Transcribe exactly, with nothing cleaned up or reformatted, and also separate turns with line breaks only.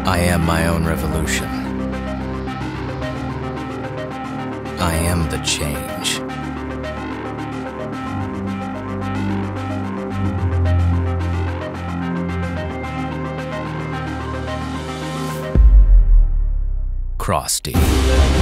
I am my own revolution. I am the change. Crosty.